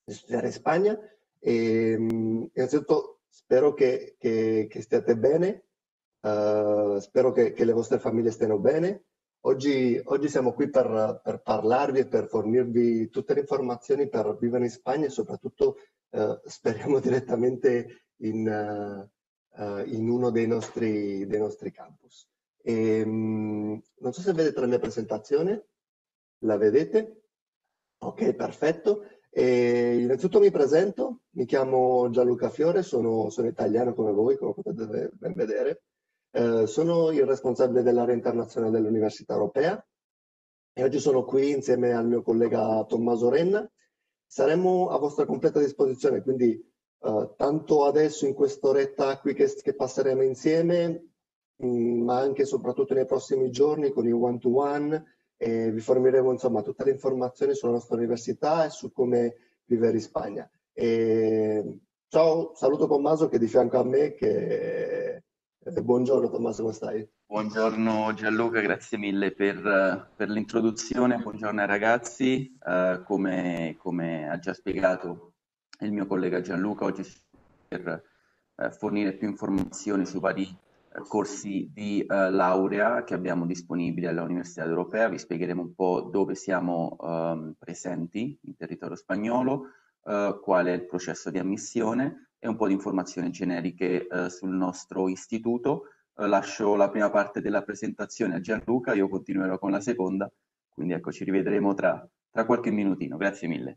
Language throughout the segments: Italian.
studiare in Spagna. E, innanzitutto spero che stiate bene, spero che le vostre famiglie stiano bene. Oggi siamo qui per parlarvi e per fornirvi tutte le informazioni per vivere in Spagna e soprattutto speriamo direttamente in uno dei nostri campus. Non so se vedete la mia presentazione, la vedete? Ok, perfetto. Innanzitutto mi presento, mi chiamo Gianluca Fiore, sono italiano come voi, come potete ben vedere. Sono il responsabile dell'area internazionale dell'Università Europea e oggi sono qui insieme al mio collega Tommaso Renna. Saremo a vostra completa disposizione, quindi tanto adesso in quest'oretta qui che passeremo insieme, ma anche e soprattutto nei prossimi giorni con i one-to-one. Vi forniremo insomma tutte le informazioni sulla nostra università e su come vivere in Spagna. Ciao, saluto Tommaso che è di fianco a me. Buongiorno Tommaso, come stai? Buongiorno Gianluca, grazie mille per l'introduzione. Buongiorno ai ragazzi. Come ha già spiegato il mio collega Gianluca, oggi per fornire più informazioni sui vari corsi di laurea che abbiamo disponibili all'Università Europea. Vi spiegheremo un po' dove siamo presenti in territorio spagnolo, qual è il processo di ammissione e un po' di informazioni generiche sul nostro istituto. Lascio la prima parte della presentazione a Gianluca, io continuerò con la seconda, quindi ecco, ci rivedremo tra qualche minutino. Grazie mille.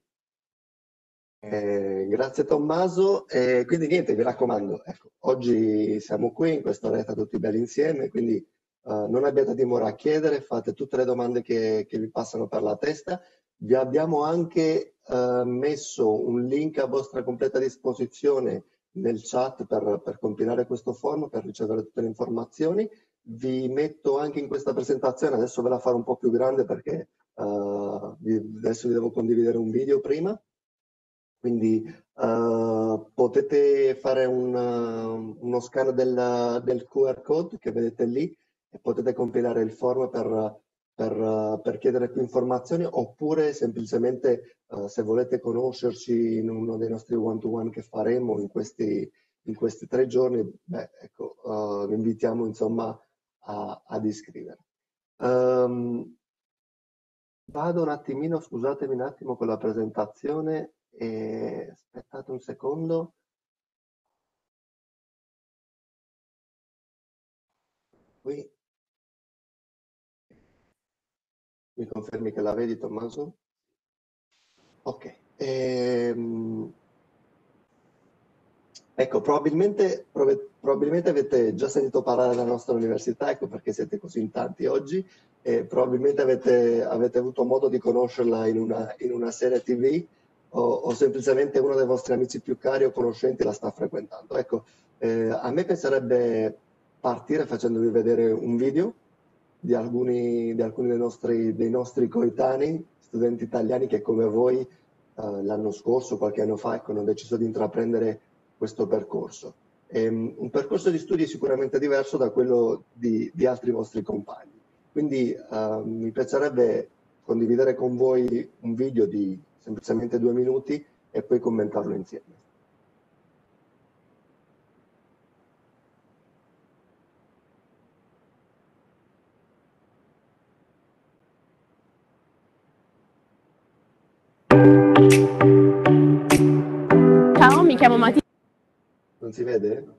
Grazie Tommaso, quindi niente, vi raccomando, ecco, oggi siamo qui in quest'oretta tutti belli insieme, quindi non abbiate timore a chiedere, fate tutte le domande che vi passano per la testa. Vi abbiamo anche messo un link a vostra completa disposizione nel chat per compilare questo form, per ricevere tutte le informazioni. Vi metto anche in questa presentazione, adesso ve la farò un po' più grande perché adesso vi devo condividere un video prima. Quindi potete fare uno scan del QR code che vedete lì e potete compilare il form per chiedere più informazioni oppure semplicemente se volete conoscerci in uno dei nostri one-to-one che faremo in questi 3 giorni, beh, ecco, vi invitiamo insomma ad iscrivere. Vado un attimino, scusatemi un attimo con la presentazione. Aspettate un secondo. Qui mi confermi che la vedi, Tommaso? Ok. Ecco, probabilmente avete già sentito parlare della nostra università, ecco perché siete così in tanti oggi, e probabilmente avete avuto modo di conoscerla in una serie TV. O semplicemente uno dei vostri amici più cari o conoscenti la sta frequentando. Ecco, a me piacerebbe partire facendovi vedere un video di alcuni dei nostri coetanei, studenti italiani che come voi l'anno scorso, qualche anno fa, ecco, hanno deciso di intraprendere questo percorso. Un percorso di studi sicuramente diverso da quello di altri vostri compagni. Quindi mi piacerebbe condividere con voi un video di semplicemente 2 minuti e poi commentarlo insieme. Ciao, mi chiamo Matilde. Non si vede?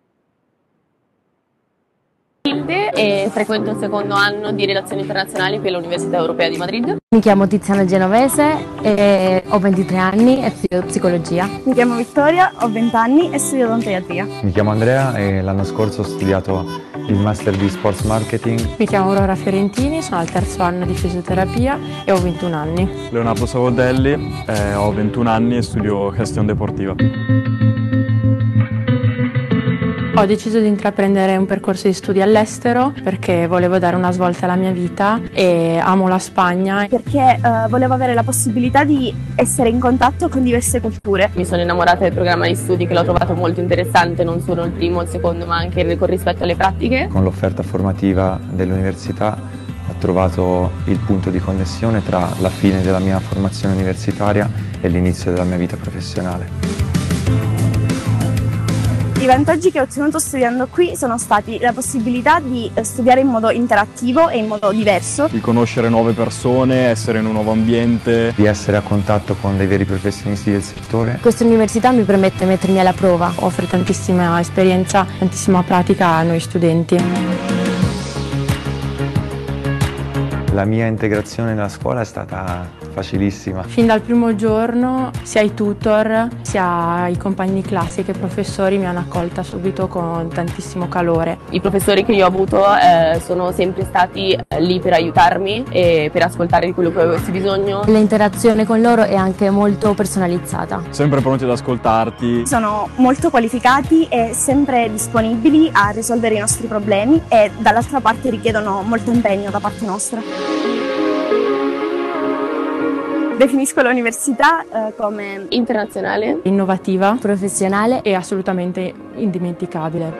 E frequento il secondo anno di Relazioni Internazionali per l'Università Europea di Madrid. Mi chiamo Tiziana Genovese e ho 23 anni e studio psicologia. Mi chiamo Vittoria, ho 20 anni e studio odontoiatria. Mi chiamo Andrea e l'anno scorso ho studiato il Master di Sports Marketing. Mi chiamo Aurora Fiorentini, sono al 3° anno di fisioterapia e ho 21 anni. Leonardo Savodelli, ho 21 anni e studio gestione deportiva. Ho deciso di intraprendere un percorso di studi all'estero perché volevo dare una svolta alla mia vita e amo la Spagna. Perché volevo avere la possibilità di essere in contatto con diverse culture. Mi sono innamorata del programma di studi che l'ho trovato molto interessante, non solo il primo, il secondo, ma anche con rispetto alle pratiche. Con l'offerta formativa dell'università ho trovato il punto di connessione tra la fine della mia formazione universitaria e l'inizio della mia vita professionale. I vantaggi che ho ottenuto studiando qui sono stati la possibilità di studiare in modo interattivo e in modo diverso, Di conoscere nuove persone, essere in un nuovo ambiente. Di essere a contatto con dei veri professionisti del settore. Questa università mi permette di mettermi alla prova. Offre tantissima esperienza, tantissima pratica a noi studenti. La mia integrazione nella scuola è stata facilissima. Fin dal primo giorno sia i tutor, sia i compagni di classe che i professori mi hanno accolta subito con tantissimo calore. I professori che io ho avuto sono sempre stati lì per aiutarmi e per ascoltare di quello che avessi bisogno. L'interazione con loro è anche molto personalizzata. Sempre pronti ad ascoltarti. sono molto qualificati e sempre disponibili a risolvere i nostri problemi e dall'altra parte richiedono molto impegno da parte nostra. Definisco l'università come Internazionale. Innovativa Professionale e assolutamente indimenticabile.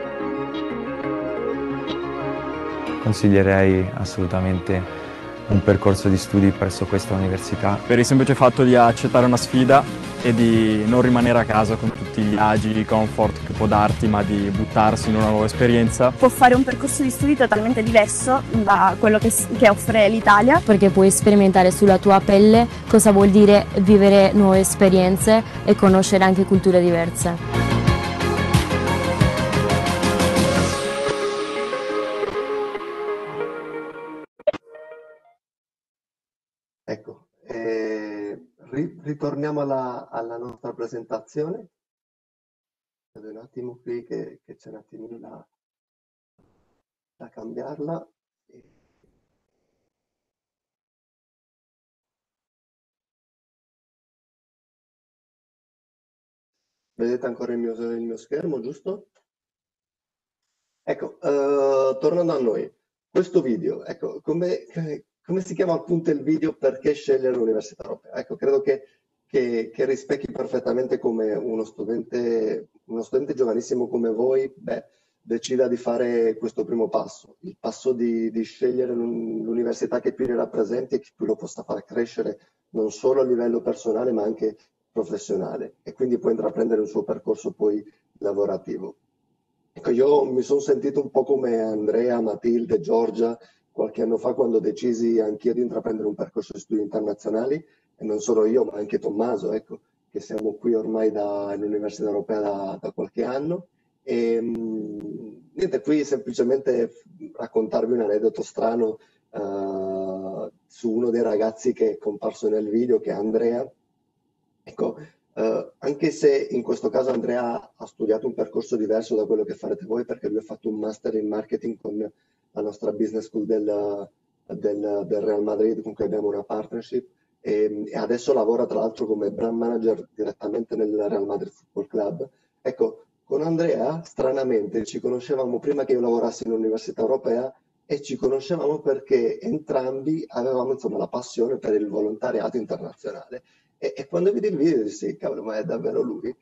Consiglierei assolutamente un percorso di studi presso questa università. Per il semplice fatto di accettare una sfida e di non rimanere a casa con tutti gli agi, i comfort che può darti, ma di buttarsi in una nuova esperienza. può fare un percorso di studi totalmente diverso da quello che offre l'Italia. perché puoi sperimentare sulla tua pelle cosa vuol dire vivere nuove esperienze e conoscere anche culture diverse. Ecco, ritorniamo alla nostra presentazione. Vedo un attimo qui che c'è un attimino da cambiarla. Vedete ancora il mio schermo, giusto? Ecco, tornando a noi, questo video, ecco, come si chiama appunto il video Perché scegliere l'Università Europea? Ecco, credo che rispecchi perfettamente come uno studente giovanissimo come voi, decida di fare questo primo passo, il passo di scegliere l'università che più ne rappresenti e che più lo possa far crescere non solo a livello personale ma anche professionale e quindi può intraprendere un suo percorso poi lavorativo. Ecco, io mi sono sentito un po' come Andrea, Matilde, Giorgia qualche anno fa quando decisi anch'io di intraprendere un percorso di studi internazionali e non solo io ma anche Tommaso, ecco, che siamo qui ormai all'Università Europea da qualche anno e niente, qui semplicemente raccontarvi un aneddoto strano su uno dei ragazzi che è comparso nel video, che è Andrea. Ecco, anche se in questo caso Andrea ha studiato un percorso diverso da quello che farete voi, perché lui ha fatto un master in marketing con la nostra business school del Real Madrid, con cui abbiamo una partnership, e adesso lavora tra l'altro come brand manager direttamente nel Real Madrid Football Club. Ecco, con Andrea stranamente ci conoscevamo prima che io lavorassi in Università Europea e ci conoscevamo perché entrambi avevamo insomma la passione per il volontariato internazionale. E quando vidi il video dissi, cavolo, ma è davvero lui?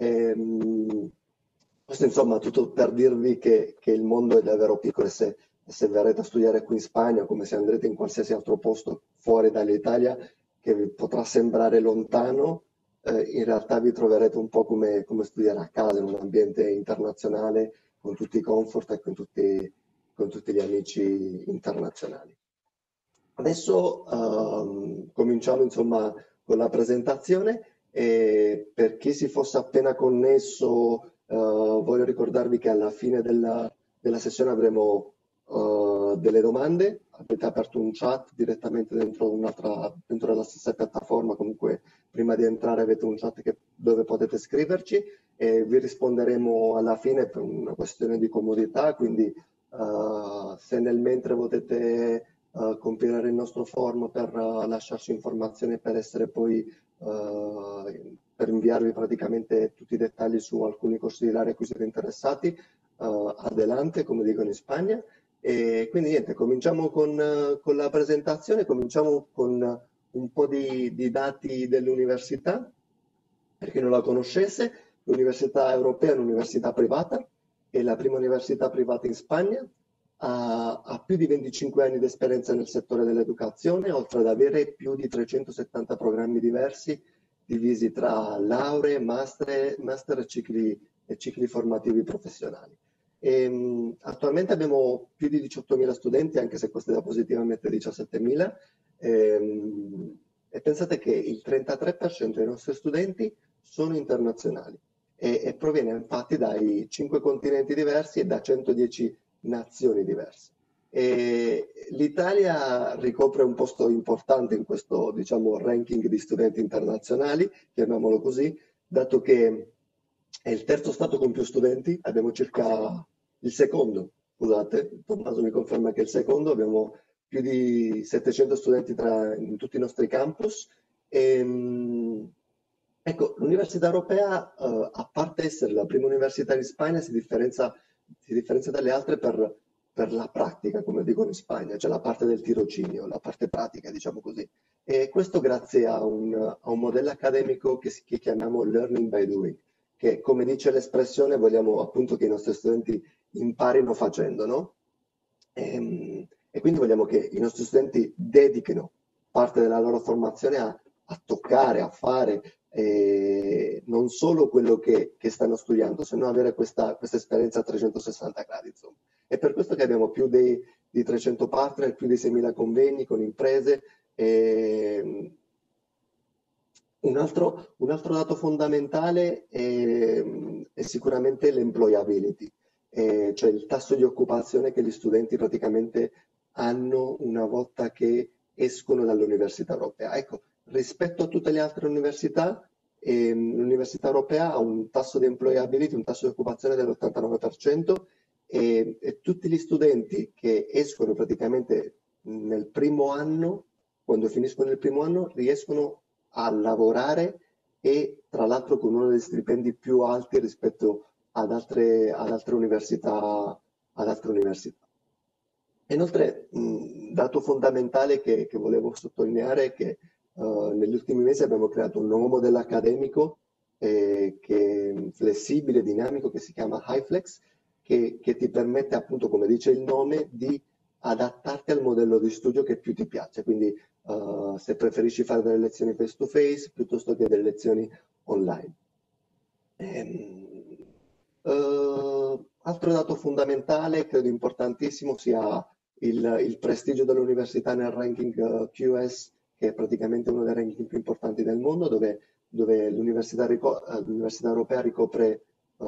Questo insomma tutto per dirvi che il mondo è davvero piccolo e se verrete a studiare qui in Spagna, come se andrete in qualsiasi altro posto fuori dall'Italia, che vi potrà sembrare lontano, in realtà vi troverete un po' come studiare a casa, in un ambiente internazionale, con tutti i comfort e con tutti gli amici internazionali. Adesso cominciamo insomma con la presentazione e per chi si fosse appena connesso voglio ricordarvi che alla fine della sessione avremo delle domande. Avete aperto un chat direttamente dentro la stessa piattaforma, comunque prima di entrare avete un chat dove potete scriverci e vi risponderemo alla fine per una questione di comodità, quindi se nel mentre potete compilare il nostro form per lasciarci informazioni per essere poi per inviarvi praticamente tutti i dettagli su alcuni corsi di laurea a cui siete interessati, adelante, come dicono in Spagna. E quindi niente, cominciamo con la presentazione, cominciamo con un po' di dati dell'università. Per chi non la conoscesse, l'Università Europea è un'università privata, è la prima università privata in Spagna, ha più di 25 anni di esperienza nel settore dell'educazione, oltre ad avere più di 370 programmi diversi, divisi tra lauree, master e cicli formativi professionali. Attualmente abbiamo più di 18.000 studenti, anche se questa è positivamente 17.000, e pensate che il 33% dei nostri studenti sono internazionali e proviene infatti dai 5 continenti diversi e da 110 nazioni diverse. L'Italia ricopre un posto importante in questo, diciamo, ranking di studenti internazionali, chiamiamolo così, dato che è il terzo stato con più studenti, abbiamo circa il secondo, scusate, Tommaso mi conferma che è il secondo, abbiamo più di 700 studenti in tutti i nostri campus. Ecco, l'Università Europea, a parte essere la prima università in Spagna, si differenzia dalle altre per la pratica, come dicono in Spagna, cioè la parte del tirocinio, la parte pratica, diciamo così. E questo grazie a un modello accademico che chiamiamo Learning by Doing, che come dice l'espressione vogliamo appunto che i nostri studenti imparino facendo, no? E quindi vogliamo che i nostri studenti dedichino parte della loro formazione a toccare, a fare non solo quello che stanno studiando, se no avere questa esperienza a 360 gradi, insomma. È per questo che abbiamo più di 300 partner, più di 6.000 convegni con imprese. Un altro dato fondamentale è sicuramente l'employability, cioè il tasso di occupazione che gli studenti praticamente hanno una volta che escono dall'Università Europea. Ecco, rispetto a tutte le altre università, l'Università Europea ha un tasso di employability, un tasso di occupazione dell'89%, e tutti gli studenti che escono praticamente nel primo anno, quando finiscono il primo anno, riescono a lavorare e tra l'altro con uno degli stipendi più alti rispetto ad altre università. Inoltre, dato fondamentale che volevo sottolineare è che negli ultimi mesi abbiamo creato un nuovo modello accademico che è flessibile, dinamico, che si chiama HighFlex, che ti permette appunto, come dice il nome, di adattarti al modello di studio che più ti piace. Quindi se preferisci fare delle lezioni face to face piuttosto che delle lezioni online. Altro dato fondamentale, credo importantissimo, sia il prestigio dell'università nel ranking QS, che è praticamente uno dei ranking più importanti del mondo, dove l'Università Europea ricopre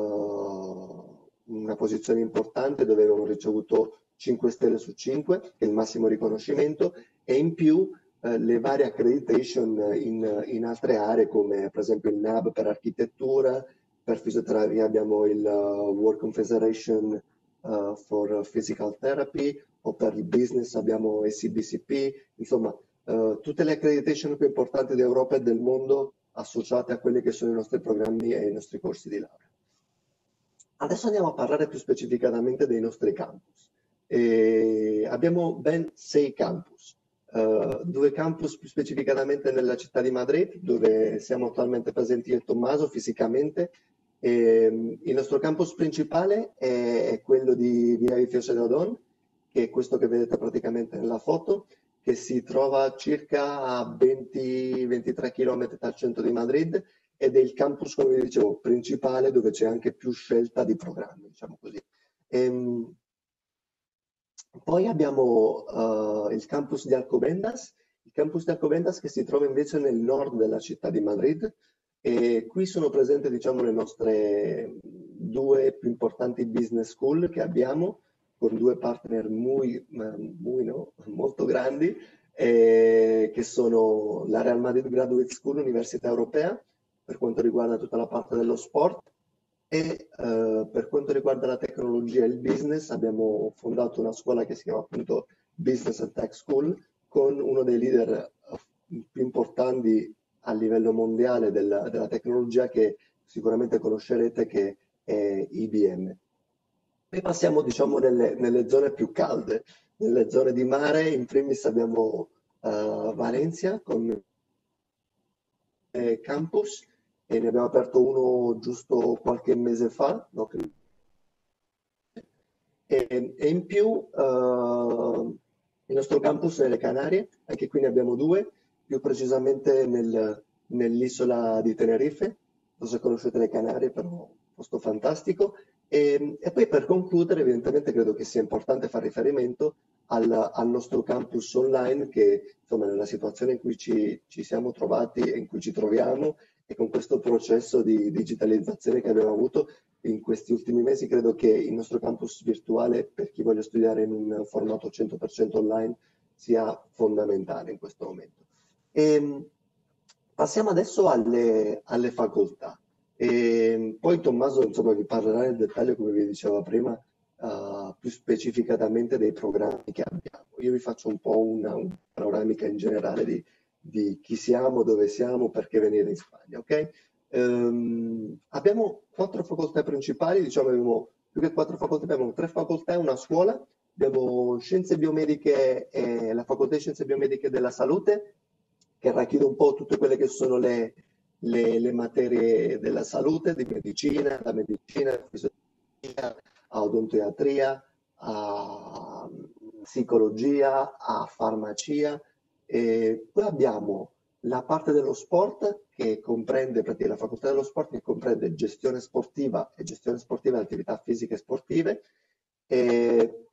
una posizione importante, dove abbiamo ricevuto 5 stelle su 5, che è il massimo riconoscimento, e in più le varie accreditation in altre aree, come per esempio il NAB per architettura, per fisioterapia abbiamo il World Confederation for Physical Therapy, o per il business abbiamo SCBCP, insomma tutte le accreditation più importanti d'Europa e del mondo associate a quelli che sono i nostri programmi e i nostri corsi di laurea. Adesso andiamo a parlare più specificatamente dei nostri campus. Abbiamo ben 6 campus. 2 campus più specificatamente nella città di Madrid, dove siamo attualmente presenti io e Tommaso fisicamente. Il nostro campus principale è quello di Via Viciosa de Odón, che è questo che vedete praticamente nella foto, che si trova circa a 20-23 km dal centro di Madrid, ed è il campus, come vi dicevo, principale, dove c'è anche più scelta di programmi, diciamo così. Poi abbiamo il campus di Alcobendas, che si trova invece nel nord della città di Madrid, e qui sono presenti, diciamo, le nostre 2 più importanti business school che abbiamo, con 2 partner molto grandi, che sono la Real Madrid Graduate School, Università Europea, per quanto riguarda tutta la parte dello sport, e per quanto riguarda la tecnologia e il business abbiamo fondato una scuola che si chiama appunto Business and Tech School, con uno dei leader più importanti a livello mondiale della tecnologia, che sicuramente conoscerete, che è IBM. Poi passiamo, diciamo, nelle zone più calde, nelle zone di mare. In primis abbiamo Valencia con campus, e ne abbiamo aperto uno giusto qualche mese fa, no? E in più il nostro campus nelle Canarie, anche qui ne abbiamo due, più precisamente nell'isola di Tenerife, non so se conoscete le Canarie, però è un posto fantastico. E poi per concludere, evidentemente credo che sia importante fare riferimento al nostro campus online che insomma nella situazione in cui ci siamo trovati e in cui ci troviamo e con questo processo di digitalizzazione che abbiamo avuto in questi ultimi mesi, credo che il nostro campus virtuale per chi voglia studiare in un formato 100% online sia fondamentale in questo momento. Passiamo adesso alle facoltà. Poi Tommaso insomma, vi parlerà nel dettaglio, come vi dicevo prima, più specificatamente dei programmi che abbiamo. Io vi faccio un po' una panoramica in generale di chi siamo, dove siamo, perché venire in Spagna. Okay? Abbiamo 4 facoltà principali, diciamo abbiamo più che 4 facoltà, abbiamo 3 facoltà e una scuola. Abbiamo Scienze Biomediche e la Facoltà di Scienze Biomediche della Salute, che racchiude un po' tutte quelle che sono le materie della salute, di medicina, da medicina, a fisiologia, a odontoiatria, a psicologia, a farmacia. E poi abbiamo la parte dello sport che comprende, praticamente la facoltà dello sport che comprende gestione sportiva e attività fisiche e sportive. E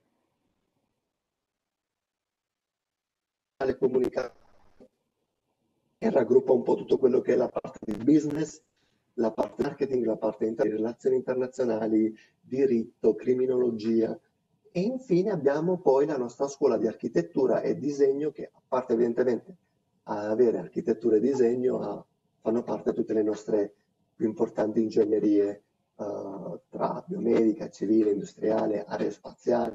le comunicazioni che raggruppa un po' tutto quello che è la parte di business, la parte marketing, la parte di relazioni internazionali, diritto, criminologia. E infine abbiamo poi la nostra scuola di architettura e disegno che, a parte evidentemente avere architettura e disegno, fanno parte tutte le nostre più importanti ingegnerie tra biomedica, civile, industriale, aerospaziale.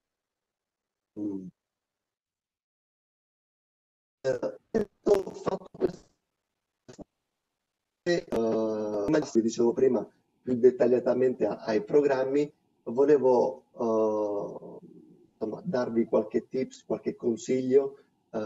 Fatto questo, come vi dicevo prima, più dettagliatamente ai programmi, volevo insomma, darvi qualche tips, qualche consiglio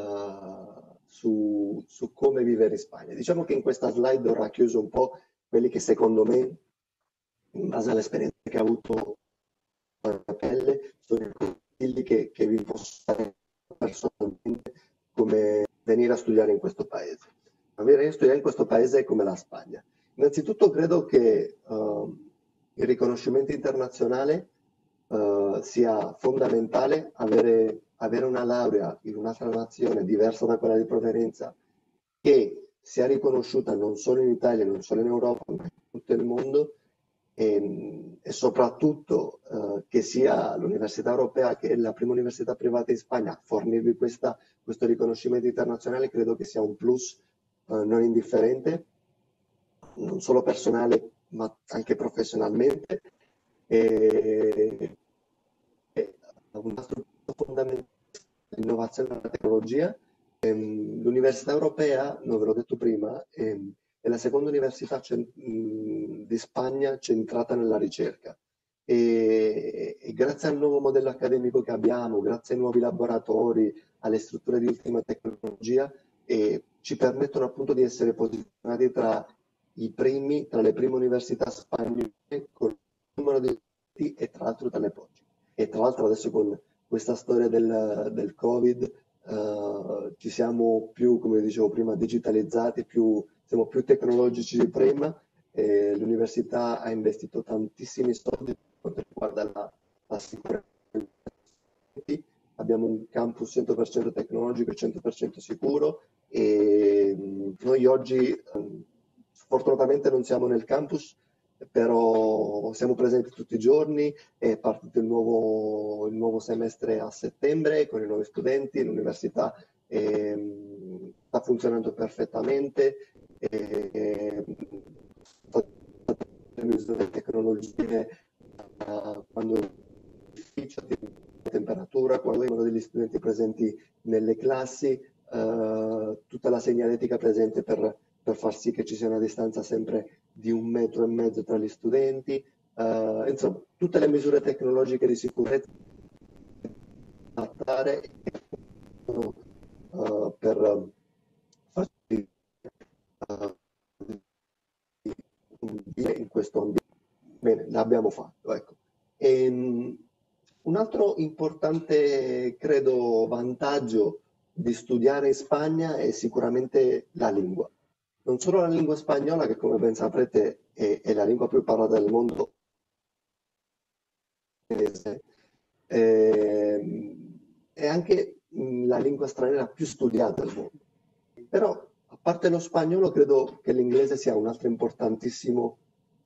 su come vivere in Spagna. Diciamo che in questa slide ho racchiuso un po' quelli che secondo me, in base all'esperienza che ho avuto sulla pelle, sono i consigli che vi posso dare personalmente come venire a studiare in questo paese. Venire a studiare in questo paese è come la Spagna. Innanzitutto credo che il riconoscimento internazionale sia fondamentale, avere una laurea in un'altra nazione diversa da quella di provenienza che sia riconosciuta non solo in Italia, non solo in Europa, ma in tutto il mondo e soprattutto che sia l'Università Europea, che è la prima università privata in Spagna, a fornirvi questo riconoscimento internazionale, credo che sia un plus non indifferente, non solo personale ma anche professionalmente. Un altro punto fondamentale è l'innovazione della tecnologia. L'Università Europea, non ve l'ho detto prima, è la seconda università di Spagna centrata nella ricerca e grazie al nuovo modello accademico che abbiamo, grazie ai nuovi laboratori, alle strutture di ultima tecnologia, ci permettono appunto di essere posizionati tra le prime università spagnole con il numero di studenti e tra l'altro tra le poggi. E tra l'altro adesso con questa storia del Covid ci siamo più, come dicevo prima, digitalizzati, siamo più tecnologici di prima. L'università ha investito tantissimi soldi per quanto riguarda la sicurezza. Abbiamo un campus 100% tecnologico e 100% sicuro e noi oggi fortunatamente non siamo nel campus, però siamo presenti tutti i giorni, è partito il nuovo semestre a settembre con i nuovi studenti, l'università sta funzionando perfettamente, le misure tecnologie quando l'ufficio di temperatura, quando vengono degli studenti presenti nelle classi, tutta la segnaletica presente per far sì che ci sia una distanza sempre di 1,5 metri tra gli studenti, insomma tutte le misure tecnologiche di sicurezza da adattare per farci in questo ambiente. Bene, l'abbiamo fatto, ecco. Un altro importante, credo, vantaggio di studiare in Spagna è sicuramente la lingua. Non solo la lingua spagnola, che come ben saprete è la lingua più parlata del mondo, è anche la lingua straniera più studiata al mondo. Però, a parte lo spagnolo, credo che l'inglese sia un altro importantissimo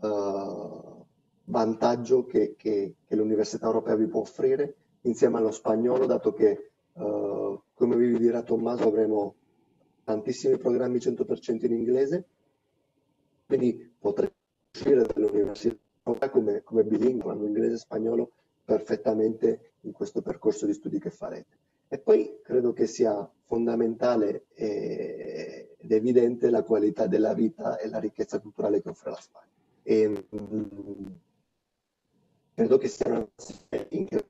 vantaggio che l'Università Europea vi può offrire insieme allo spagnolo, dato che, come vi dirà Tommaso, avremo tantissimi programmi 100% in inglese, quindi potrete uscire dall'Università Europea come bilingue, inglese e spagnolo, perfettamente in questo percorso di studi che farete. E poi credo che sia fondamentale ed evidente la qualità della vita e la ricchezza culturale che offre la Spagna. E, credo che sia una incredibile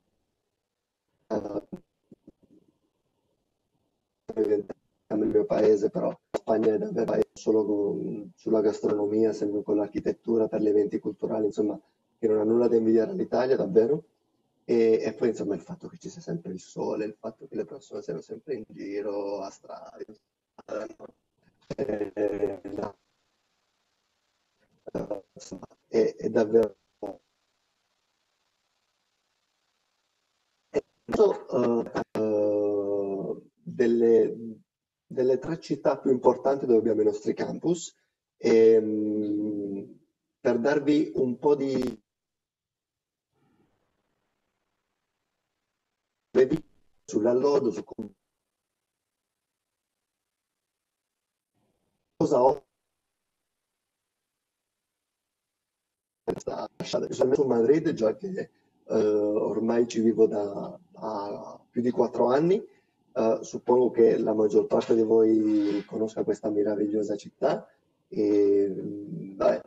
nel mio paese, però la Spagna è davvero solo sulla gastronomia, sempre con l'architettura, per gli eventi culturali, insomma, che non ha nulla da invidiare all'Italia, davvero. E poi insomma il fatto che ci sia sempre il sole, il fatto che le persone siano sempre in giro a strada, è davvero delle tre città più importanti dove abbiamo i nostri campus, per darvi un po' di sull'alloggio, su cosa ho su Madrid, già che ormai ci vivo da più di 4 anni. Suppongo che la maggior parte di voi conosca questa meravigliosa città e vabbè,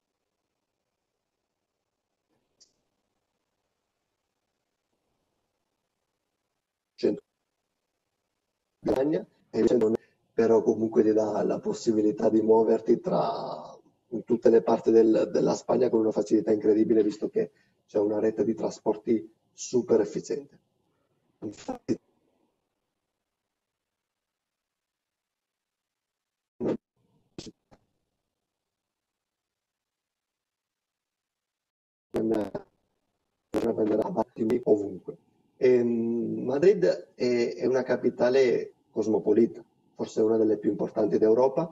però comunque ti dà la possibilità di muoverti in tutte le parti della Spagna con una facilità incredibile, visto che c'è una rete di trasporti super efficiente. Infatti, prenderà battimi ovunque. Madrid è una capitale cosmopolita, forse una delle più importanti d'Europa.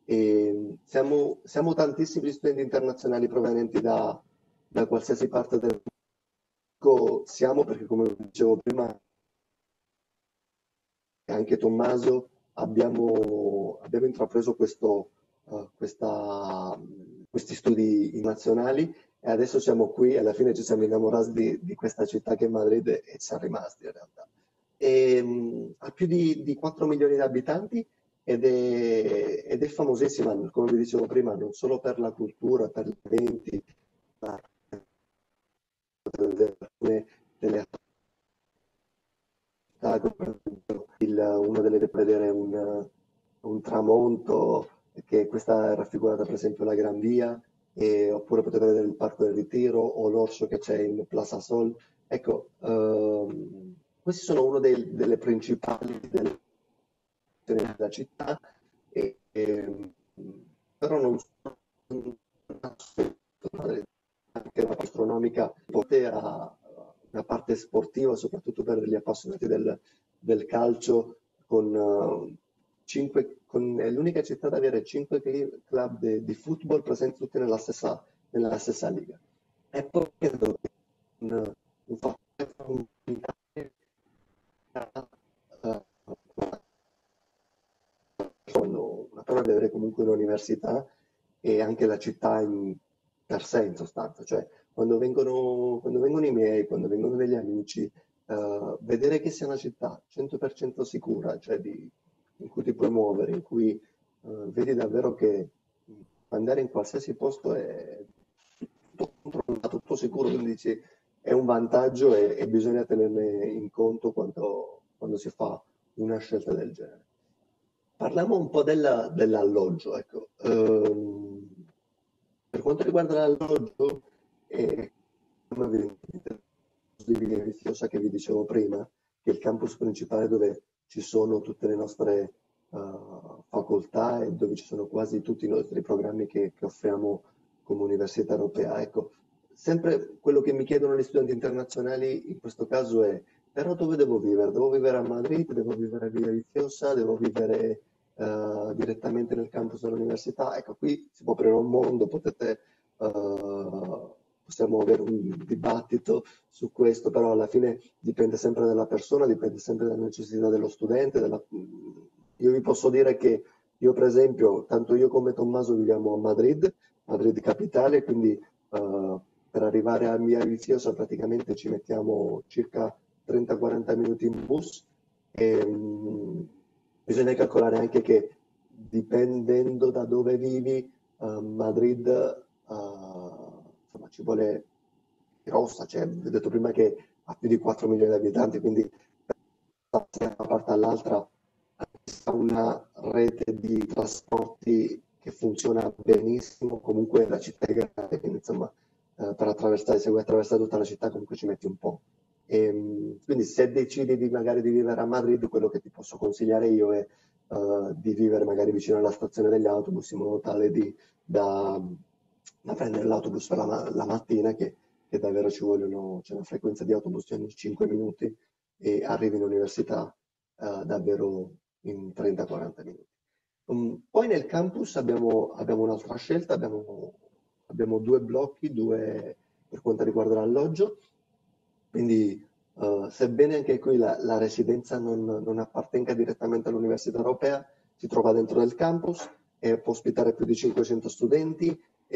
Siamo tantissimi studenti internazionali provenienti da qualsiasi parte del mondo. Siamo perché, come dicevo prima, anche Tommaso, abbiamo intrapreso questi studi nazionali e adesso siamo qui, alla fine ci siamo innamorati di questa città che è Madrid e siamo rimasti in realtà. Ha più di 4 milioni di abitanti ed è famosissima, come vi dicevo prima, non solo per la cultura, per gli eventi, ma delle uno deve vedere un tramonto, che questa è raffigurata per esempio la Gran Via, oppure potete vedere il Parco del Ritiro o l'orso che c'è in Plaza Sol. Ecco, questi sono una delle principali della città, però non sono anche la gastronomica a una parte sportiva, soprattutto per gli appassionati del calcio, è l'unica città ad avere 5 club di football presenti tutti nella stessa liga. E poi credo che un fattore fondamentale una persona deve avere comunque un'università e anche la città per sé in sostanza, cioè quando vengono i miei, quando vengono degli amici, vedere che sia una città 100% sicura, cioè in cui ti puoi muovere, in cui vedi davvero che andare in qualsiasi posto è tutto sicuro, quindi dici è un vantaggio e bisogna tenerne in conto quando si fa una scelta del genere. Parliamo un po' dell'alloggio, ecco. Per quanto riguarda l'alloggio, come vi di Villa Viziosa che vi dicevo prima, che è il campus principale dove ci sono tutte le nostre facoltà e dove ci sono quasi tutti i nostri programmi che offriamo come Università Europea. Ecco, sempre quello che mi chiedono gli studenti internazionali in questo caso è: però dove devo vivere? Devo vivere a Madrid, devo vivere a Villa Viziosa, devo vivere direttamente nel campus dell'università? Ecco, qui si può aprire un mondo, possiamo avere un dibattito su questo, però alla fine dipende sempre dalla persona, dipende sempre dalla necessità dello studente. Io vi posso dire che io, per esempio, tanto io come Tommaso viviamo a Madrid capitale, quindi per arrivare a Via Viziosa praticamente ci mettiamo circa 30-40 minuti in bus. E, bisogna calcolare anche che dipendendo da dove vivi, Madrid insomma, ci vuole grossa, cioè, vi ho detto prima che ha più di 4 milioni di abitanti, quindi da una parte all'altra ha una rete di trasporti che funziona benissimo. Comunque la città è grande, quindi insomma per attraversare, se vuoi attraversare tutta la città comunque ci metti un po'. Quindi se decidi magari di vivere a Madrid, quello che ti posso consigliare io è di vivere magari vicino alla stazione degli autobus, in modo tale da prendere l'autobus per la mattina, che davvero c'è una frequenza di autobus di ogni 5 minuti e arrivi in università davvero in 30-40 minuti. Poi nel campus abbiamo un'altra scelta, abbiamo 2 blocchi, 2 per quanto riguarda l'alloggio, quindi sebbene anche qui la residenza non appartenga direttamente all'Università Europea, si trova dentro del campus e può ospitare più di 500 studenti.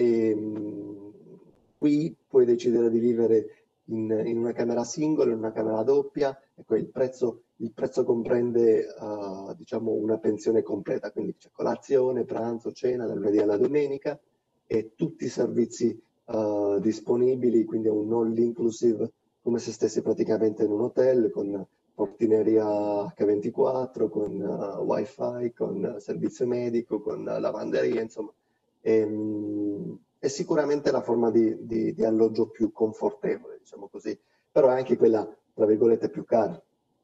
Qui puoi decidere di vivere in una camera singola, in una camera doppia. Ecco, il prezzo comprende diciamo una pensione completa, quindi c'è colazione, pranzo, cena dal lunedì alla domenica e tutti i servizi disponibili, quindi è un all inclusive, come se stessi praticamente in un hotel, con portineria H24, con wifi, con servizio medico, con lavanderia, insomma. È sicuramente la forma di alloggio più confortevole, diciamo così, però è anche quella, tra virgolette, più cara.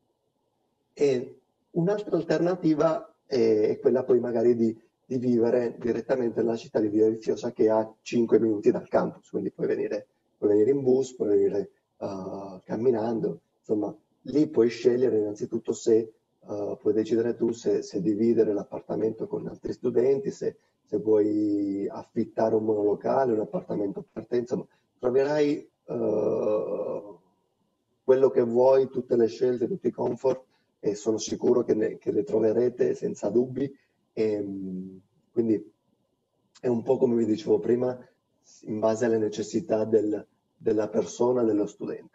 E un'altra alternativa è quella poi magari di vivere direttamente nella città di Villa Viziosa, che è a 5 minuti dal campus, quindi puoi venire in bus, puoi venire camminando, insomma, lì puoi scegliere innanzitutto se puoi decidere tu se dividere l'appartamento con altri studenti, se vuoi affittare un monolocale, un appartamento per te, insomma, troverai quello che vuoi, tutte le scelte, tutti i comfort, e sono sicuro che le troverete senza dubbi. Quindi è un po' come vi dicevo prima, in base alle necessità della persona, dello studente.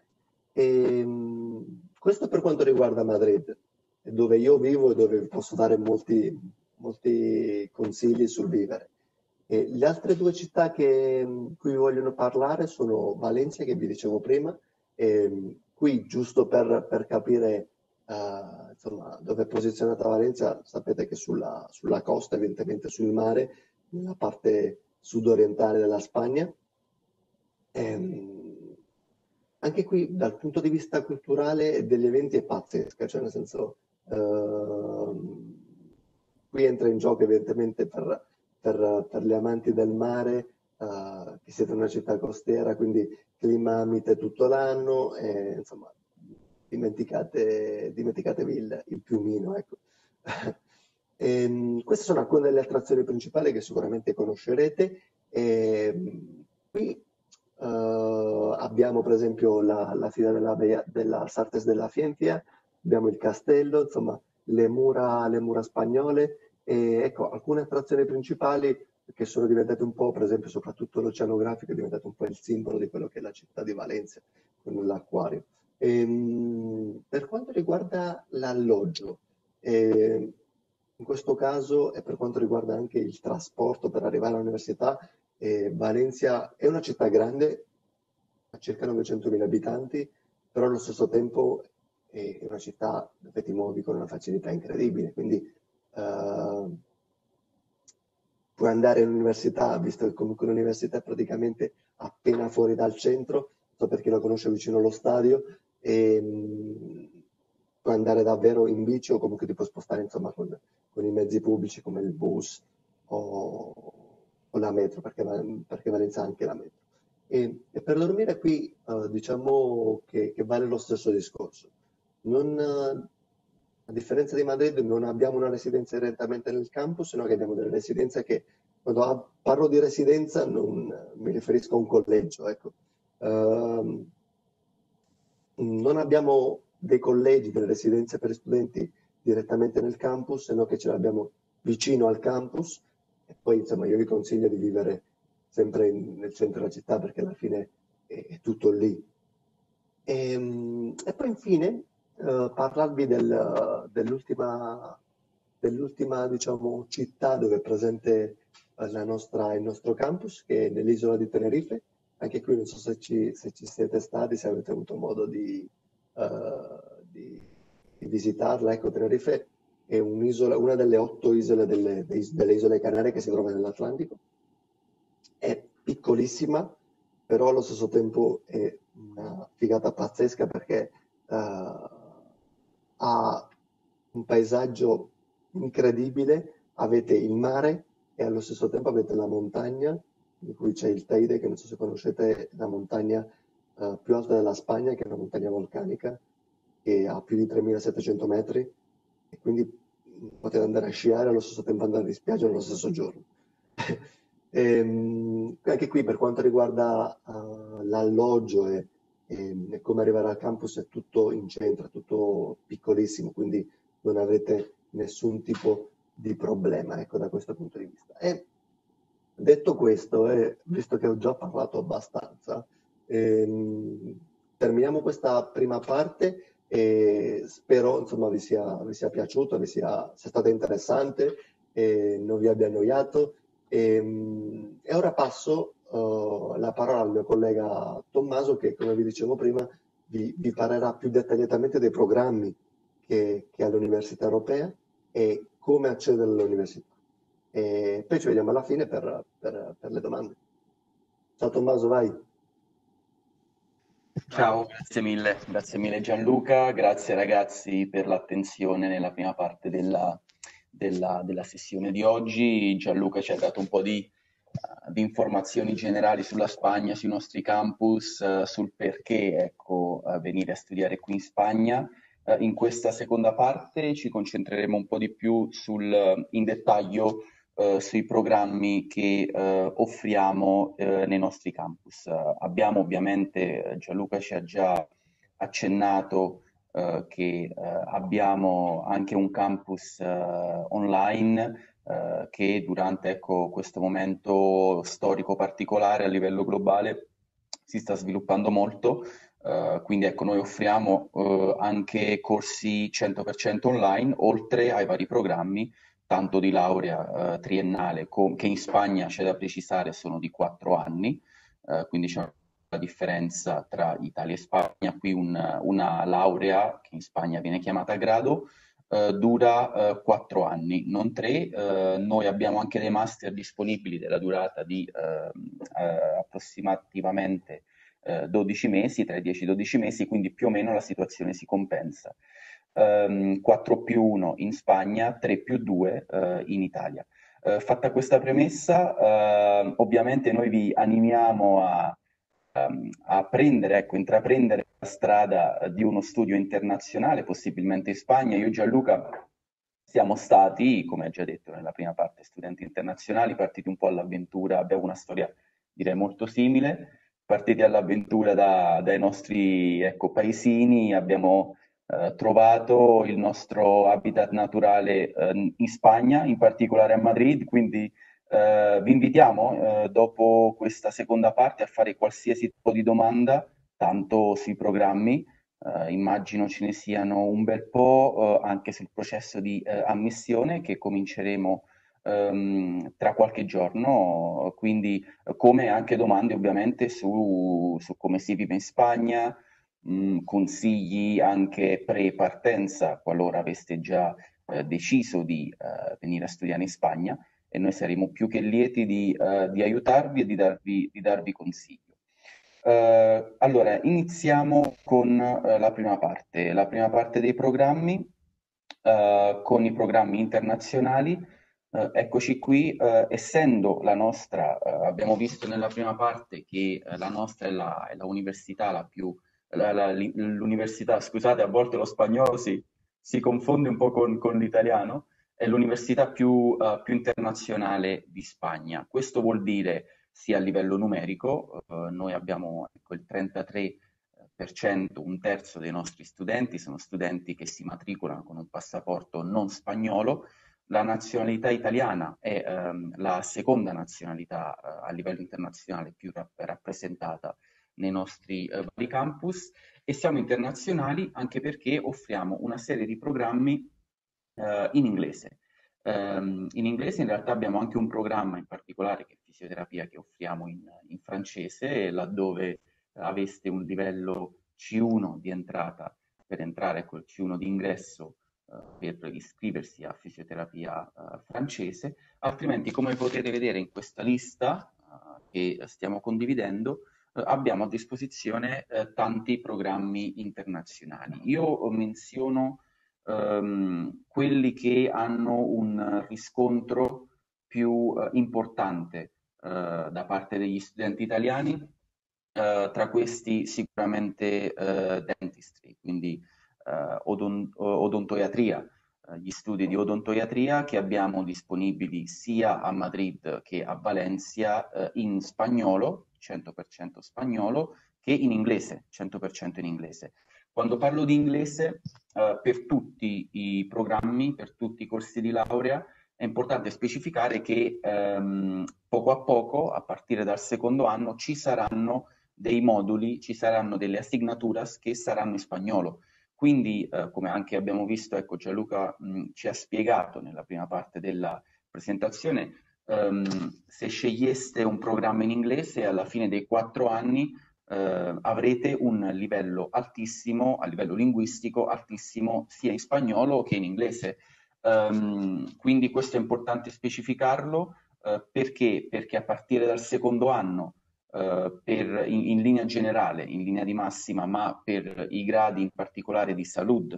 Questo per quanto riguarda Madrid, dove io vivo e dove vi posso dare molti consigli sul vivere. Le altre 2 città cui vi vogliono parlare sono Valencia, che vi dicevo prima. Qui, giusto per capire insomma, dove è posizionata Valencia, sapete che sulla costa, evidentemente sul mare, nella parte sudorientale della Spagna. Anche qui dal punto di vista culturale e degli eventi è pazzesca, cioè nel senso qui entra in gioco evidentemente per gli amanti del mare, che siete una città costiera, quindi clima mite tutto l'anno, insomma dimenticatevi il piumino, ecco. Queste sono alcune delle attrazioni principali che sicuramente conoscerete. Qui abbiamo per esempio la fila della Sartes de la Ciencia, abbiamo il castello, insomma le mura spagnole, e ecco alcune attrazioni principali che sono diventate un po', per esempio soprattutto l'oceanografico è diventato un po' il simbolo di quello che è la città di Valencia, con l'acquario. Per quanto riguarda l'alloggio, in questo caso e per quanto riguarda anche il trasporto per arrivare all'università, Valencia è una città grande, ha circa 900.000 abitanti, però allo stesso tempo è una città dove ti muovi con una facilità incredibile, quindi puoi andare all'università, visto che comunque l'università è praticamente appena fuori dal centro, so per chi lo conosce vicino allo stadio, e puoi andare davvero in bici o comunque ti puoi spostare insomma con i mezzi pubblici come il bus o la metro, perché Valencia ha anche la metro. E per dormire qui diciamo che vale lo stesso discorso. A differenza di Madrid non abbiamo una residenza direttamente nel campus, sino che abbiamo delle residenze che, quando parlo di residenza, non mi riferisco a un collegio. Ecco. Non abbiamo dei collegi, delle residenze per studenti direttamente nel campus, se no che ce l'abbiamo vicino al campus. E poi insomma io vi consiglio di vivere sempre nel centro della città, perché alla fine è tutto lì. E poi infine parlarvi dell'ultima diciamo, città dove è presente il nostro campus, che è nell'isola di Tenerife. Anche qui non so se ci siete stati, se avete avuto modo di visitarla. Ecco, Tenerife è un'isola, una delle 8 isole delle isole Canarie che si trova nell'Atlantico. È piccolissima, però allo stesso tempo è una figata pazzesca, perché ha un paesaggio incredibile. Avete il mare e allo stesso tempo avete la montagna, di cui c'è il Teide, che non so se conoscete, la montagna più alta della Spagna, che è una montagna vulcanica che ha più di 3700 metri, e quindi potete andare a sciare e allo stesso tempo andare in spiaggia nello stesso giorno. Anche qui, per quanto riguarda l'alloggio e come arrivare al campus, è tutto in centro, è tutto piccolissimo, quindi non avrete nessun tipo di problema, ecco, da questo punto di vista. E detto questo, visto che ho già parlato abbastanza, terminiamo questa prima parte e spero insomma vi sia piaciuto, sia stata interessante e non vi abbia annoiato. E ora passo la parola al mio collega Tommaso, che, come vi dicevo prima, vi parlerà più dettagliatamente dei programmi che ha l'Università Europea e come accedere all'università. E poi ci vediamo alla fine per le domande. Ciao Tommaso, vai. Ciao, grazie mille Gianluca, grazie ragazzi per l'attenzione nella prima parte della sessione di oggi. Gianluca ci ha dato un po' di informazioni generali sulla Spagna, sui nostri campus, sul perché ecco, venire a studiare qui in Spagna. In questa seconda parte ci concentreremo un po' di più in dettaglio sui programmi che offriamo nei nostri campus. Abbiamo ovviamente, Gianluca ci ha già accennato che abbiamo anche un campus online che durante ecco, questo momento storico particolare a livello globale si sta sviluppando molto. Quindi ecco, noi offriamo anche corsi 100% online, oltre ai vari programmi, tanto di laurea triennale, che in Spagna, c'è da precisare, sono di 4 anni, quindi c'è una differenza tra Italia e Spagna. Qui una laurea, che in Spagna viene chiamata grado, dura 4 anni, non 3. Noi abbiamo anche dei master disponibili della durata di approssimativamente 12 mesi, tra i 10 e i 12 mesi, quindi più o meno la situazione si compensa. 4+1 in Spagna, 3+2 in Italia. Fatta questa premessa, ovviamente noi vi animiamo a intraprendere la strada di uno studio internazionale, possibilmente in Spagna. Io e Gianluca siamo stati, come già detto nella prima parte, studenti internazionali, partiti un po' all'avventura, abbiamo una storia direi molto simile, partiti all'avventura dai nostri paesini, abbiamo trovato il nostro habitat naturale in Spagna, in particolare a Madrid, quindi vi invitiamo dopo questa seconda parte a fare qualsiasi tipo di domanda, tanto sui programmi, immagino ce ne siano un bel po', anche sul processo di ammissione che cominceremo tra qualche giorno, quindi come anche domande ovviamente su come si vive in Spagna, consigli anche pre-partenza qualora aveste già deciso di venire a studiare in Spagna, e noi saremo più che lieti di aiutarvi e di darvi consiglio. Allora, iniziamo con la prima parte dei programmi, con i programmi internazionali. Eccoci qui, essendo la nostra, abbiamo visto nella prima parte che la nostra è la università la più, l'università, scusate, a volte lo spagnolo si confonde un po' con l'italiano, è l'università più internazionale di Spagna. Questo vuol dire sia a livello numerico, noi abbiamo ecco, il 33%, un terzo dei nostri studenti sono studenti che si matricolano con un passaporto non spagnolo. La nazionalità italiana è la seconda nazionalità a livello internazionale più rappresentata nei nostri vari campus, e siamo internazionali anche perché offriamo una serie di programmi in inglese. In inglese in realtà abbiamo anche un programma in particolare che è fisioterapia che offriamo in francese, laddove aveste un livello C1 di entrata per entrare col C1 di ingresso per iscriversi a fisioterapia francese, altrimenti come potete vedere in questa lista che stiamo condividendo abbiamo a disposizione tanti programmi internazionali. Io menziono quelli che hanno un riscontro più importante da parte degli studenti italiani, tra questi sicuramente dentistry, quindi odontoiatria, gli studi di odontoiatria che abbiamo disponibili sia a Madrid che a Valencia in spagnolo, 100% spagnolo, che in inglese, 100% in inglese. Quando parlo di inglese, per tutti i programmi, per tutti i corsi di laurea, è importante specificare che poco a poco, a partire dal secondo anno, ci saranno dei moduli, ci saranno delle assignaturas che saranno in spagnolo. Quindi, come anche abbiamo visto, ecco, Gianluca ci ha spiegato nella prima parte della presentazione, se sceglieste un programma in inglese, alla fine dei 4 anni avrete un livello altissimo, a livello linguistico, altissimo sia in spagnolo che in inglese. Quindi questo è importante specificarlo, perché? Perché a partire dal secondo anno, in linea generale, in linea di massima, ma per i gradi in particolare di salud,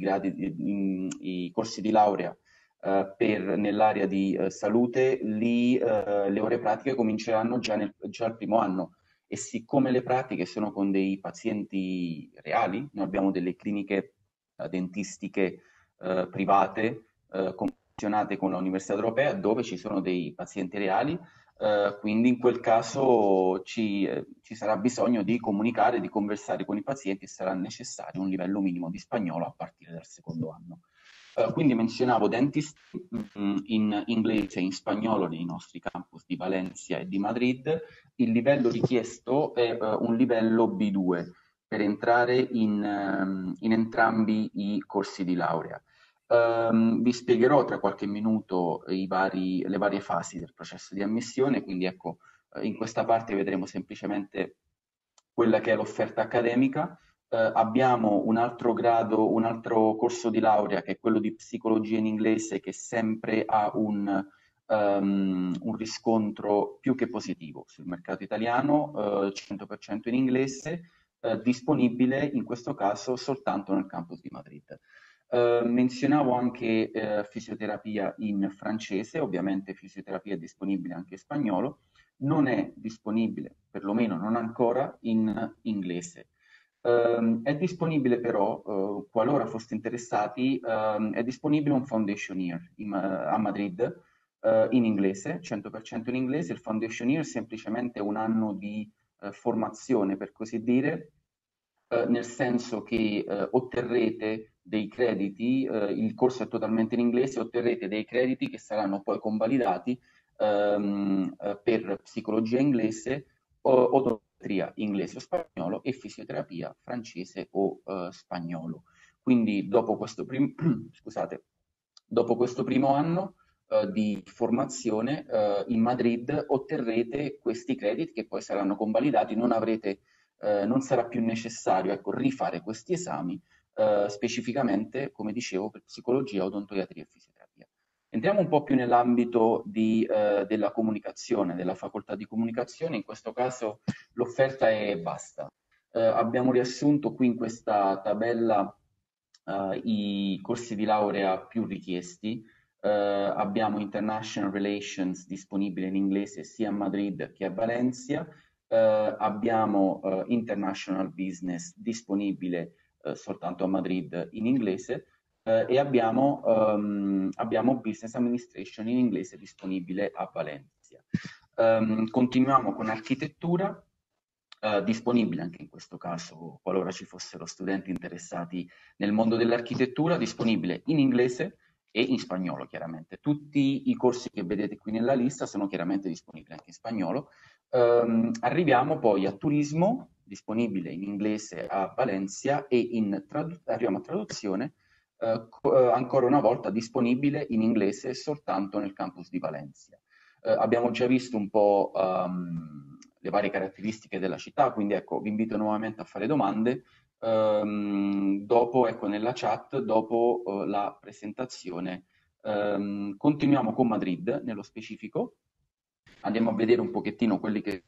i corsi di laurea nell'area di salute, lì le ore pratiche cominceranno già al primo anno. E siccome le pratiche sono con dei pazienti reali, noi abbiamo delle cliniche dentistiche private confezionate con l'Università Europea dove ci sono dei pazienti reali, quindi in quel caso ci sarà bisogno di comunicare, di conversare con i pazienti e sarà necessario un livello minimo di spagnolo a partire dal secondo anno. Quindi menzionavo dentist in inglese e in spagnolo nei nostri campus di Valencia e di Madrid. Il livello richiesto è un livello B2 per entrare in entrambi i corsi di laurea. Vi spiegherò tra qualche minuto le varie fasi del processo di ammissione, quindi ecco, in questa parte vedremo semplicemente quella che è l'offerta accademica. Abbiamo un altro corso di laurea che è quello di psicologia in inglese, che sempre ha un riscontro più che positivo sul mercato italiano, 100% in inglese, disponibile in questo caso soltanto nel campus di Madrid. Menzionavo anche fisioterapia in francese, ovviamente fisioterapia è disponibile anche in spagnolo, non è disponibile, perlomeno non ancora, in inglese. È disponibile però, qualora foste interessati, è disponibile un Foundation Year a Madrid in inglese, 100% in inglese. Il Foundation Year è semplicemente un anno di formazione, per così dire, nel senso che otterrete dei crediti, il corso è totalmente in inglese, otterrete dei crediti che saranno poi convalidati per psicologia inglese, odontoiatria inglese o spagnolo e fisioterapia francese o spagnolo. Quindi dopo questo primo anno di formazione in Madrid otterrete questi crediti che poi saranno convalidati, non sarà più necessario, ecco, rifare questi esami specificamente, come dicevo, per psicologia, odontoiatria e fisioterapia. Entriamo un po' più nell'ambito della comunicazione, della facoltà di comunicazione. In questo caso l'offerta è vasta. Abbiamo riassunto qui in questa tabella i corsi di laurea più richiesti. Abbiamo International Relations disponibile in inglese sia a Madrid che a Valencia. Abbiamo International Business disponibile soltanto a Madrid in inglese. E abbiamo Business Administration in inglese disponibile a Valencia. Continuiamo con architettura, disponibile anche in questo caso, qualora ci fossero studenti interessati nel mondo dell'architettura, disponibile in inglese e in spagnolo chiaramente. Tutti i corsi che vedete qui nella lista sono chiaramente disponibili anche in spagnolo. Arriviamo poi a turismo, disponibile in inglese a Valencia, e arriviamo a traduzione, ancora una volta disponibile in inglese soltanto nel campus di Valencia. Abbiamo già visto un po' le varie caratteristiche della città, quindi ecco, vi invito nuovamente a fare domande dopo, ecco, nella chat, dopo la presentazione. Continuiamo con Madrid nello specifico, andiamo a vedere un pochettino quelli che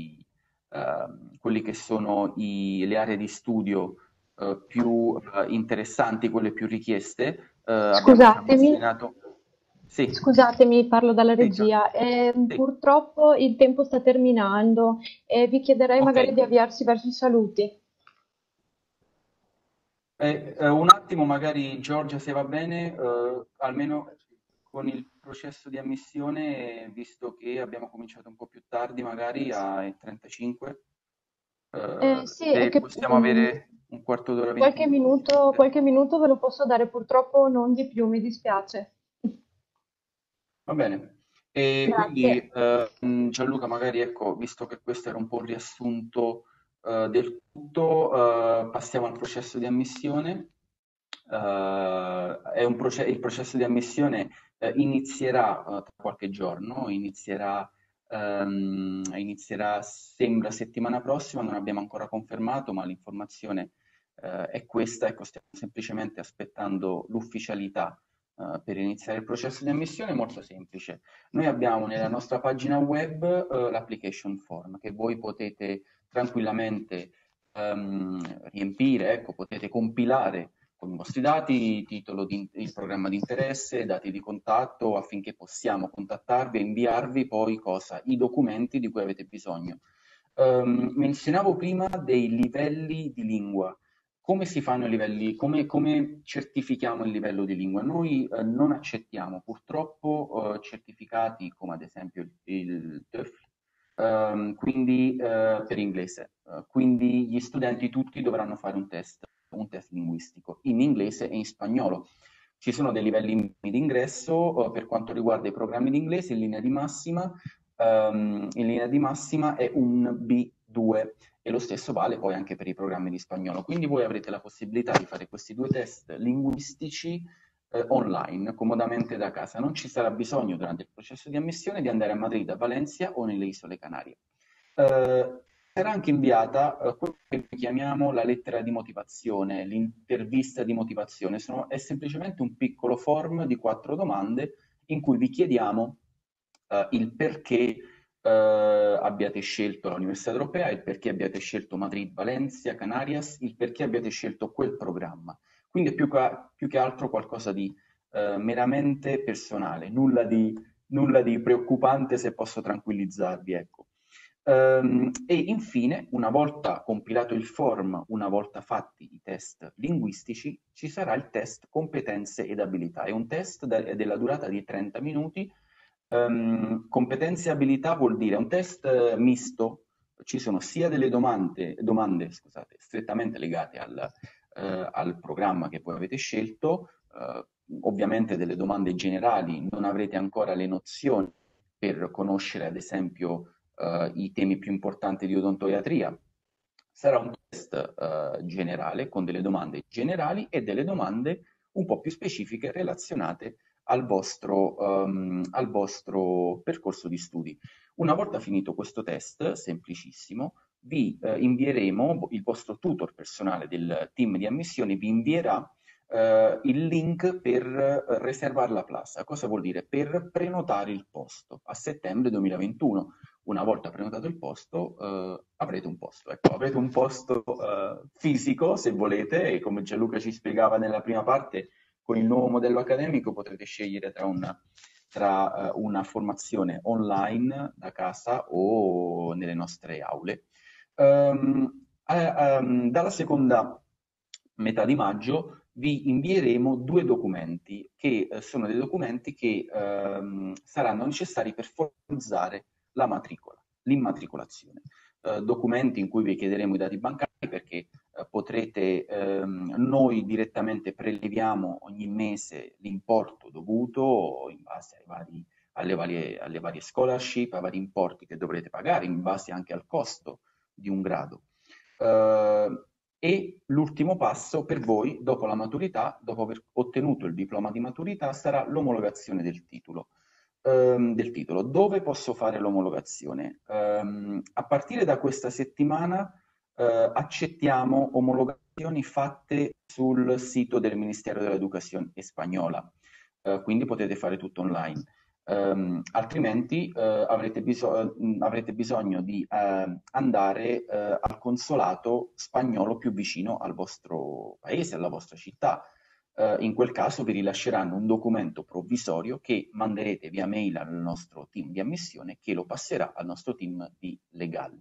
sono le aree di studio più interessanti, quelle più richieste. Scusatemi. Sì. Scusatemi, parlo dalla regia. Sì. Purtroppo il tempo sta terminando e vi chiederei magari di avviarsi verso i saluti. Un attimo, magari Giorgia, se va bene, almeno con il processo di ammissione, visto che abbiamo cominciato un po' più tardi, magari alle 35. Sì, è che, possiamo avere un quarto d'ora, qualche minuto ve lo posso dare, purtroppo non di più, mi dispiace. Va bene. E Grazie. quindi Gianluca, magari ecco, visto che questo era un po' il riassunto del tutto, passiamo al processo di ammissione. Il processo di ammissione inizierà tra qualche giorno, inizierà sembra settimana prossima, non abbiamo ancora confermato, ma l'informazione è questa, ecco, stiamo semplicemente aspettando l'ufficialità per iniziare il processo di ammissione. È molto semplice. Noi abbiamo nella nostra pagina web l'application form che voi potete tranquillamente riempire, ecco, potete compilare con i vostri dati, titolo il programma di interesse, dati di contatto, affinché possiamo contattarvi e inviarvi poi i documenti di cui avete bisogno. Menzionavo prima dei livelli di lingua. Come si fanno i livelli? Come certifichiamo il livello di lingua? Noi non accettiamo purtroppo certificati come ad esempio il TOEFL, quindi per inglese. Quindi gli studenti tutti dovranno fare un test linguistico in inglese e in spagnolo. Ci sono dei livelli di ingresso per quanto riguarda i programmi di inglese. In linea di massima è un B2 e lo stesso vale poi anche per i programmi di spagnolo. Quindi voi avrete la possibilità di fare questi 2 test linguistici online, comodamente da casa. Non ci sarà bisogno durante il processo di ammissione di andare a Madrid, a Valencia o nelle Isole Canarie. Sarà anche inviata quello che chiamiamo la lettera di motivazione, l'intervista di motivazione. È semplicemente un piccolo form di 4 domande in cui vi chiediamo il perché abbiate scelto l'Università Europea, il perché abbiate scelto Madrid, Valencia, Canarias, il perché abbiate scelto quel programma. Quindi è più che altro qualcosa di meramente personale, nulla di preoccupante, se posso tranquillizzarvi, ecco. E infine, una volta compilato il form, una volta fatti i test linguistici, ci sarà il test competenze ed abilità. È un test della durata di 30 minuti. Competenze e abilità vuol dire un test misto. Ci sono sia delle domande strettamente legate al programma che voi avete scelto, ovviamente delle domande generali. Non avrete ancora le nozioni per conoscere ad esempio i temi più importanti di odontoiatria. Sarà un test generale con delle domande generali e delle domande un po' più specifiche relazionate al vostro percorso di studi. Una volta finito questo test, semplicissimo, vi invieremo, il vostro tutor personale del team di ammissione vi invierà il link per reservare la plaza. Cosa vuol dire? Per prenotare il posto a settembre 2021. Una volta prenotato il posto, avrete un posto. Ecco, avrete un posto fisico, se volete, e come Gianluca ci spiegava nella prima parte, con il nuovo modello accademico potrete scegliere tra una formazione online da casa o nelle nostre aule. Dalla seconda metà di maggio vi invieremo 2 documenti che sono dei documenti che saranno necessari per formalizzare la matricola, l'immatricolazione. Documenti in cui vi chiederemo i dati bancari perché potrete, noi direttamente preleviamo ogni mese l'importo dovuto in base alle varie scholarship, ai vari importi che dovrete pagare, in base anche al costo di un grado. E l'ultimo passo per voi, dopo la maturità, dopo aver ottenuto il diploma di maturità, sarà l'omologazione del titolo. Dove posso fare l'omologazione? A partire da questa settimana accettiamo omologazioni fatte sul sito del Ministero dell'Educazione spagnola, quindi potete fare tutto online. Altrimenti avrete bisogno di andare al consolato spagnolo più vicino al vostro paese, alla vostra città. In quel caso vi rilasceranno un documento provvisorio che manderete via mail al nostro team di ammissione, che lo passerà al nostro team di legal.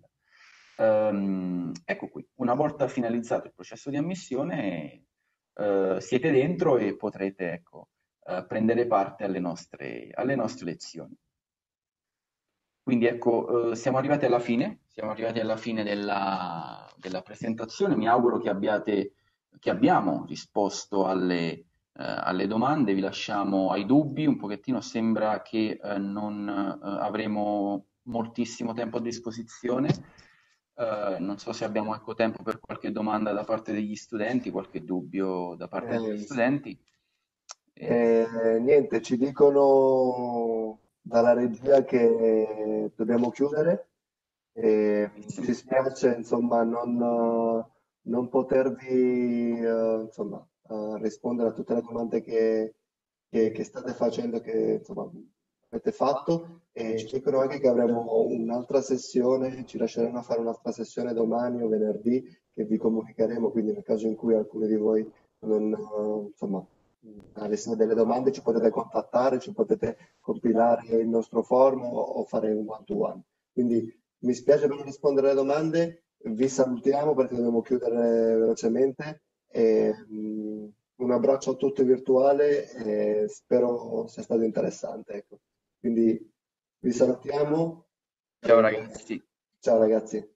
Ecco qui, una volta finalizzato il processo di ammissione siete dentro e potrete, ecco, prendere parte alle nostre lezioni. Quindi ecco, siamo arrivati alla fine della presentazione. Mi auguro che abbiamo risposto alle domande, vi lasciamo ai dubbi. Un pochettino sembra che non avremo moltissimo tempo a disposizione. Non so se abbiamo tempo per qualche domanda da parte degli studenti, qualche dubbio da parte degli studenti. Niente, ci dicono dalla regia che dobbiamo chiudere. Ci spiace insomma non potervi insomma, rispondere a tutte le domande che state facendo, che insomma avete fatto, e ci dicono anche che avremo un'altra sessione, ci lasceranno fare un'altra sessione domani o venerdì che vi comunicheremo, quindi nel caso in cui alcuni di voi non insomma avessero delle domande ci potete contattare, ci potete compilare il nostro form o fare un one-to-one. Quindi mi spiace per non rispondere alle domande, vi salutiamo perché dobbiamo chiudere velocemente. Un abbraccio a tutti virtuale e spero sia stato interessante. Ecco. Quindi vi salutiamo. Ciao ragazzi. Ciao ragazzi.